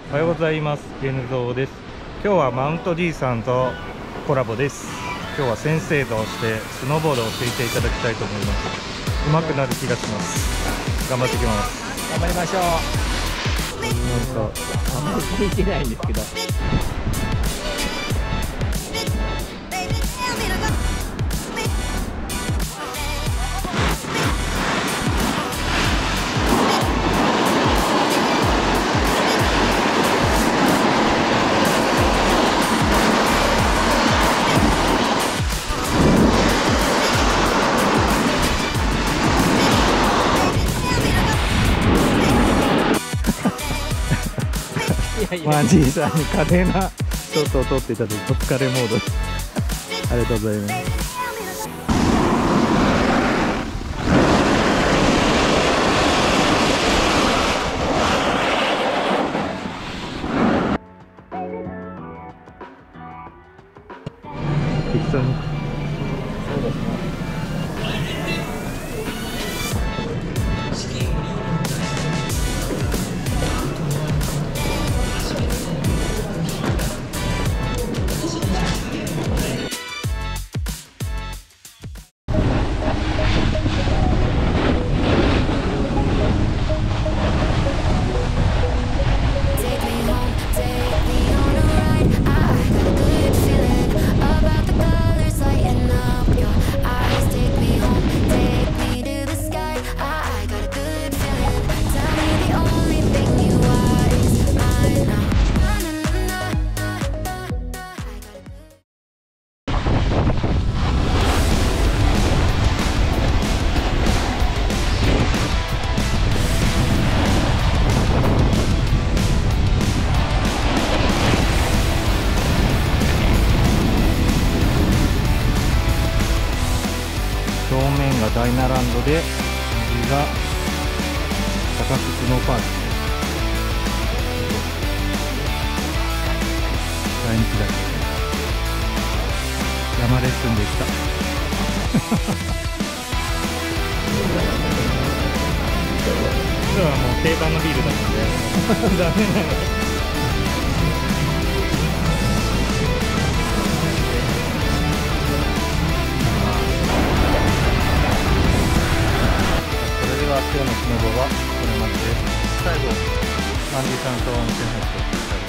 おはようございます。ゲヌゾーです。今日はマウント D さんとコラボです。今日は先生としてスノーボードを教えていただきたいと思います。上手くなる気がします。頑張っていきます。 頑張りましょう。 なんかあんまり聞いてないんですけど。 マンジーさんに華麗なショットを撮っていただきお疲れモードです。ありがとうございます。一緒にそうですね。 正面がダイナランドで右が高須スノーパーク。第2期だけ山レッスンでした。今日はもう定番のビールだったんで残念ながら。今日のスノボはこれまでです。最後マンディさんと温泉入って